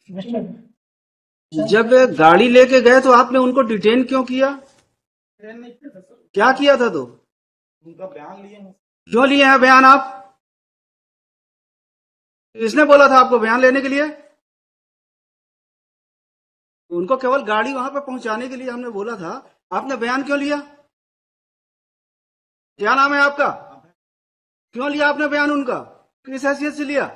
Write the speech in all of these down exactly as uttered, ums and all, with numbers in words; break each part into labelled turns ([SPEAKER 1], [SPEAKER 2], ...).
[SPEAKER 1] जब गाड़ी लेके गए तो आपने उनको डिटेन क्यों किया? क्या किया था? तो
[SPEAKER 2] उनका बयान लिए हैं।
[SPEAKER 1] क्यों लिए हैं बयान आप? किसने बोला था आपको बयान लेने के लिए? उनको केवल गाड़ी वहां पे पहुंचाने के लिए हमने बोला था, आपने बयान क्यों लिया? क्या नाम है आपका? क्यों लिया आपने बयान उनका? किस हैसियत से लिया?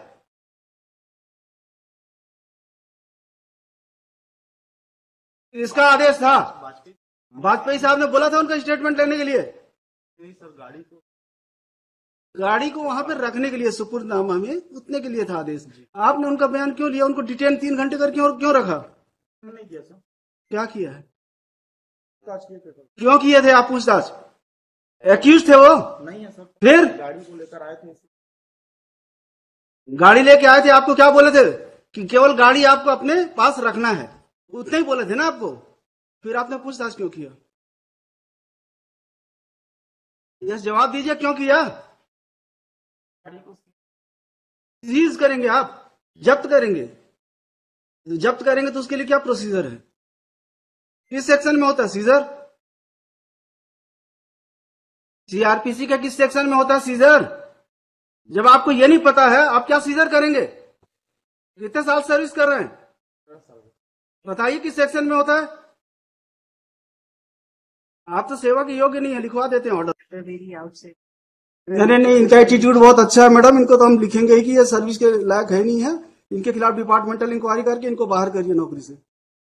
[SPEAKER 1] इसका आदेश था? वाजपेयी साहब ने बोला था उनका स्टेटमेंट लेने के लिए?
[SPEAKER 2] नहीं सर, गाड़ी को
[SPEAKER 1] गाड़ी को वहां पर रखने के लिए सुपुर्दनामा में उतने के लिए था आदेश। आपने उनका बयान क्यों लिया? उनको डिटेन तीन घंटे कर क्यों क्यों रखा?
[SPEAKER 2] नहीं किया सर।
[SPEAKER 1] क्या किया है?
[SPEAKER 2] पूछताछ किए थे सर।
[SPEAKER 1] क्यों किए थे आप पूछताछ? एक्यूज थे वो?
[SPEAKER 2] नहीं है सर।
[SPEAKER 1] फिर
[SPEAKER 2] गाड़ी को लेकर आए थे।
[SPEAKER 1] गाड़ी लेके आए थे, आपको क्या बोले थे? कि केवल गाड़ी आपको अपने पास रखना है, उतने ही बोले थे ना आपको? फिर आपने पूछताछ क्यों किया? यस, जवाब दीजिए, क्यों किया? सीज करेंगे आप? जब्त करेंगे? जब्त करेंगे तो उसके लिए क्या प्रोसीजर है? किस सेक्शन में होता है सीजर? सीआरपीसी का किस सेक्शन में होता है सीजर? जब आपको ये नहीं पता है, आप क्या सीजर करेंगे? कितने साल सर्विस कर रहे हैं? बताइए किस सेक्शन में होता है? आप तो सेवा के योग्य नहीं है, लिखवा देते हैं ऑर्डर। नहीं नहीं, इनका एटीट्यूड बहुत अच्छा है मैडम, इनको तो हम लिखेंगे ही कि ये सर्विस के लायक है नहीं है। इनके खिलाफ डिपार्टमेंटल इंक्वायरी करके इनको बाहर करिए नौकरी से।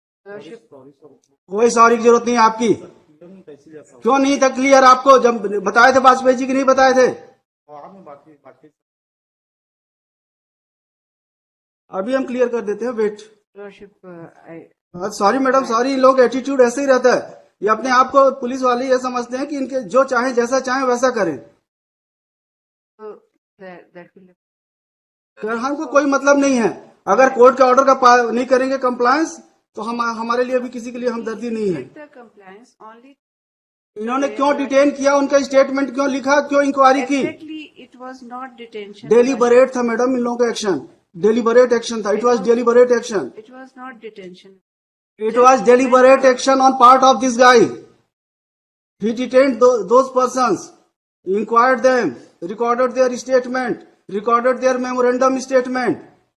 [SPEAKER 1] कोई सॉरी की जरूरत नहीं है आपकी। क्यों नहीं था क्लियर आपको? जब बताए थे वाजपेयी जी की नहीं बताए थे? अभी हम क्लियर कर देते हैं, वेट। Sorry madam, sorry. इन लोग एटीट्यूड ऐसे ही रहता है, ये अपने आप को पुलिस वाले ये समझते हैं कि इनके जो चाहे जैसा चाहे वैसा करें। हमको कोई मतलब नहीं है, अगर कोर्ट के ऑर्डर का नहीं करेंगे कंप्लायंस तो हम हमारे लिए भी किसी के लिए हमदर्दी नहीं है। इन्होंने क्यों डिटेन किया? उनका स्टेटमेंट क्यों लिखा? क्यों इंक्वायरी की?
[SPEAKER 3] It was not detention.
[SPEAKER 1] Deliberate था मैडम इन लोगों का एक्शन, डेलिबरेट एक्शन था। It was deliberate action.
[SPEAKER 3] It was not detention.
[SPEAKER 1] It was deliberate action on part of this guy. He detained those, those persons, inquired them, recorded their statement, recorded their memorandum statement.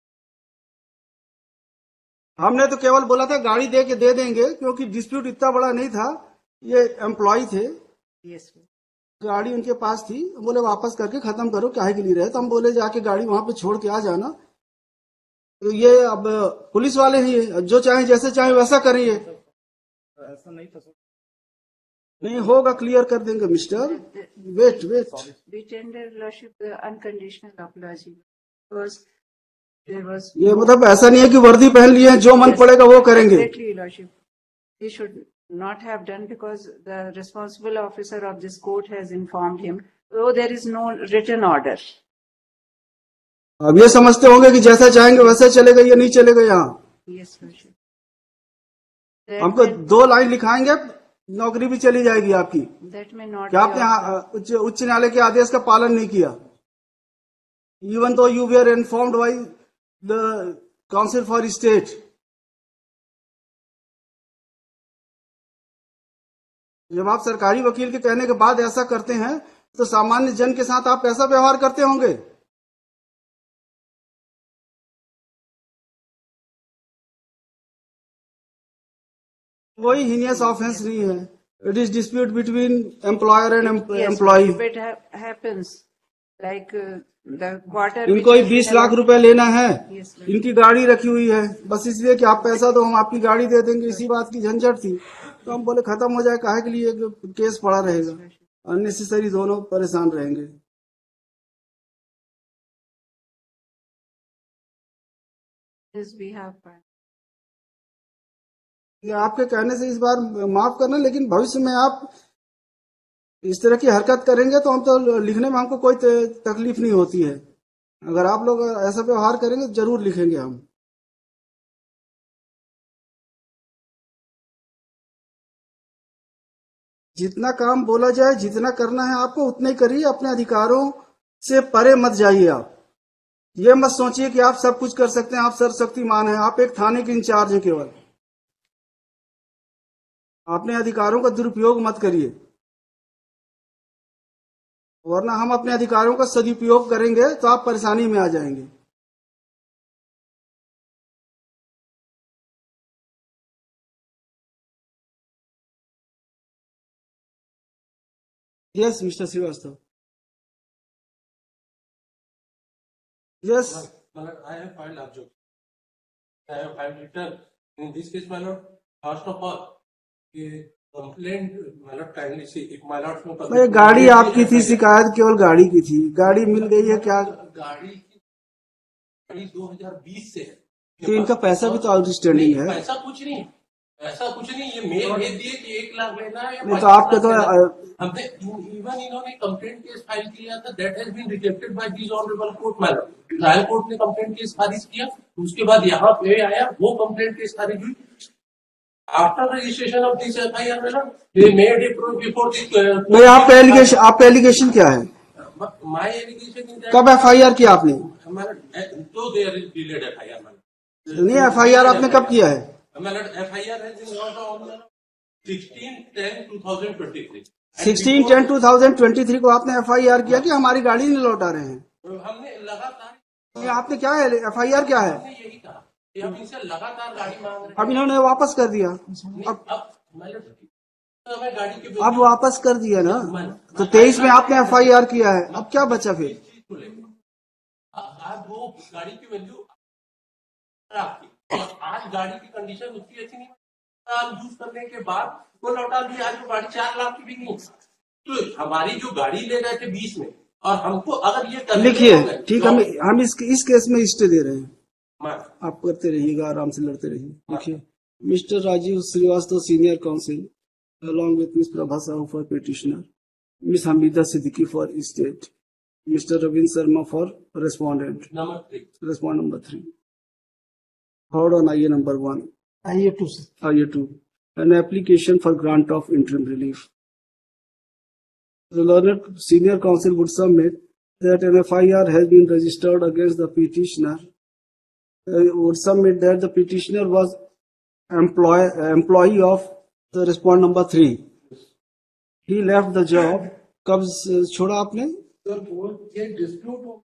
[SPEAKER 1] हमने तो केवल बोला था गाड़ी दे के दे देंगे, क्योंकि dispute इतना बड़ा नहीं था। ये एम्प्लॉय थे,
[SPEAKER 3] yes,
[SPEAKER 1] गाड़ी उनके पास थी, बोले वापस करके खत्म करो, काहे के लिए रहे? तो हम बोले जाके गाड़ी वहां पे छोड़ के आ जाना। तो ये अब पुलिस वाले ही जो चाहे जैसे चाहे वैसा करेंगे।
[SPEAKER 2] ऐसा नहीं था।
[SPEAKER 1] नहीं होगा, क्लियर कर देंगे मिस्टर। वेट वेट ये मतलब ऐसा नहीं है कि वर्दी पहन लिए हैं, जो मन पड़ेगा वो करेंगे।
[SPEAKER 3] He should not have done because the responsible officer of this court has informed him, though there is no written order.
[SPEAKER 1] अब ये समझते होंगे कि जैसा चाहेंगे वैसा चलेगा, ये नहीं चलेगा यहाँ।
[SPEAKER 3] yes,
[SPEAKER 1] हमको दो लाइन लिखाएंगे, नौकरी भी चली जाएगी आपकी।
[SPEAKER 3] That may not
[SPEAKER 1] क्या आपने उच्च उच्च न्यायालय के आदेश का पालन नहीं किया? Even though you were informed by the council for state. जब आप सरकारी वकील के कहने के बाद ऐसा करते हैं तो सामान्य जन के साथ आप ऐसा व्यवहार करते होंगे? कोई हीनियस ऑफेंस नहीं है। It is dispute between employer and employee. इनको ही बीस लाख रुपए लेना है, इनकी गाड़ी रखी हुई है, बस इसलिए कि आप पैसा दो हम आपकी गाड़ी दे देंगे, इसी बात की झंझट थी। तो हम बोले खत्म हो जाए, काहे के लिए केस पड़ा रहेगा, अननेसेसरी दोनों परेशान रहेंगे। आपके कहने से इस बार माफ करना, लेकिन भविष्य में आप इस तरह की हरकत करेंगे तो हम तो लिखने में हमको कोई तकलीफ नहीं होती है। अगर आप लोग ऐसा व्यवहार करेंगे तो जरूर लिखेंगे हम। जितना काम बोला जाए, जितना करना है आपको उतना ही करिए, अपने अधिकारों से परे मत जाइए आप। ये मत सोचिए कि आप सब कुछ कर सकते हैं, आप सर्वशक्तिमान हैं। आप एक थाने के इंचार्ज हैं केवल। अपने अधिकारों का दुरुपयोग मत करिए, वरना हम अपने अधिकारों का सदुपयोग करेंगे तो आप परेशानी में आ जाएंगे। Yes mister Shrivastava. Yes
[SPEAKER 4] My lord, I have filed objection. I have filed return. In this case, my lord, first of all, ये complaint, my lord, kindly see, if my lord from
[SPEAKER 1] भाई गाड़ी आपकी थी, शिकायत केवल गाड़ी की थी। गाड़ी मिल गई है क्या?
[SPEAKER 4] गाड़ी की गाड़ी दो हज़ार बीस से है।
[SPEAKER 1] तो इनका पैसा भी तो आउटस्टैंडिंग है।
[SPEAKER 4] पैसा कुछ नहीं, ऐसा कुछ नहीं। ये मेल भेज दिए कि एक लाख लेना है या
[SPEAKER 1] नहीं तो आपके तो
[SPEAKER 4] हमने इवन इन्होंने कंप्लेंट केस फाइल किया था, that has been rejected by this honourable court. Madam, trial court ने कंप्लेंट केस खारिज किया, उसके बाद यहाँ पे आया, वो कंप्लेंट केस खारिज हुई। After registration of this FIR, madam, they made it before this.
[SPEAKER 1] नहीं, आपका एलिगेशन आपका एलिगेशन क्या है?
[SPEAKER 4] माय एलिगेशन
[SPEAKER 1] कब एफआईआर किया आपने?
[SPEAKER 4] तो there is delayed FIR. Madam
[SPEAKER 1] नहीं, एफआईआर आपने कब किया है?
[SPEAKER 4] Madam, FIR has been launched on sixteen ten two thousand twenty three.
[SPEAKER 1] Sixteen ten two thousand twenty three को आपने एफआईआर किया कि हमारी गाड़ी नहीं लौटा रहे हैं?
[SPEAKER 4] हमने लगातार,
[SPEAKER 1] ये आपने क्या है, एफआईआर क्या है?
[SPEAKER 4] हमने यही कहा कि हम इनसे लगातार गाड़ी मांग रहे हैं।
[SPEAKER 1] अब इन्होंने वापस कर दिया। अब
[SPEAKER 4] अब मैडम, हमें गाड़ी के
[SPEAKER 1] अब वापस कर दिया ना, तो तेईस में आपने एफआईआर किया है, अब क्या बचा फिर?
[SPEAKER 4] आज वो गाड़ी की वैल्यू आपकी, आज गाड़ी की कंडीशन उसकी अच्छी नहीं, यूज करने के बाद वो लौटा दिया। आज वो गाड़ी चार लाख की बिकी। तो हमारी जो गाड़ी ले रहे थे बीस में, और हमको अगर ये
[SPEAKER 1] लिखिए, ठीक, हम हम इस इस केस में स्टे दे रहे हैं।
[SPEAKER 4] मैं
[SPEAKER 1] आप करते रहिएगा, आराम से लड़ते रहिए। देखिए, mister Rajeev Shrivastava senior counsel along with Miss Prabha Sahu for petitioner, Miss Hamida Siddiqui for state, Mister Ravin Sharma for respondent.
[SPEAKER 4] Number three,
[SPEAKER 1] Respond number three. Hold on, I A number one.
[SPEAKER 2] I A two, sir.
[SPEAKER 1] I A two. An application for grant of interim relief. The learned senior counsel would submit that an F I R has been registered against the petitioner. Uh, would submit that the petitioner was employ, employee of the respond number three. He left the job. कब छोड़ा आपने?
[SPEAKER 4] ये dispute हो,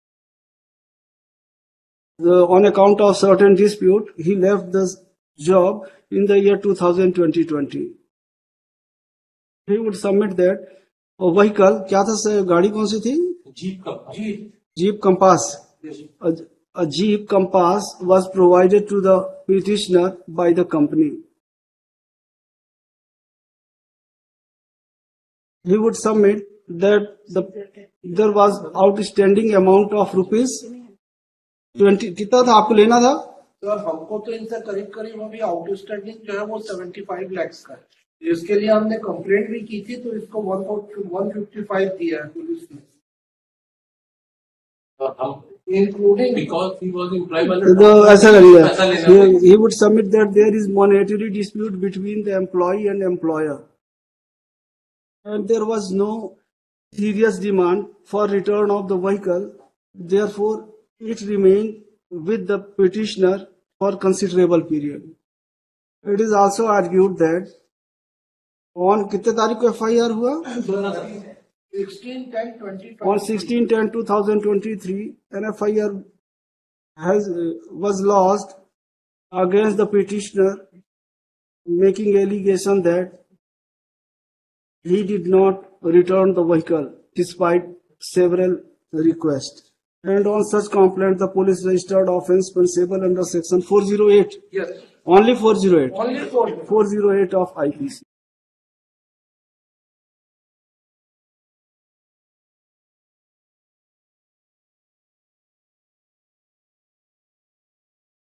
[SPEAKER 1] The, on account of certain dispute, he left the job in the year two thousand twenty. He would submit that a vehicle, क्या था sir, गाड़ी कौन सी थी?
[SPEAKER 4] जीप का jeep
[SPEAKER 1] Jeep Compass. A, a Jeep Compass was provided to the petitioner by the company. He would submit that the there was outstanding amount of rupees twenty. कितना था आपको लेना था?
[SPEAKER 5] सर हमको तो इनसे करीब करीब अभी आउटस्टैंडिंग जो है वो पचहत्तर लाख का है। इसके लिए हमने कंप्लेंट भी की थी, तो इसको वन फिफ्टी फाइव दिया है पुलिस ने, including because he was employed.
[SPEAKER 1] ऐसा करिए, he would submit that there is monetary dispute between the employee and employer, and there was no serious demand for return of the vehicle. Therefore, it remained with the petitioner for considerable period. It is also argued that on कितने तारीख को F I R हुआ? On sixteen ten twenty twenty-three, an F I R has uh, was lodged against the petitioner, making allegation that he did not return the vehicle despite several requests. And on such complaint, the police registered offence punishable under section four oh eight.
[SPEAKER 5] Yes.
[SPEAKER 1] Only four oh eight.
[SPEAKER 5] Only four.
[SPEAKER 1] four oh eight of I P C.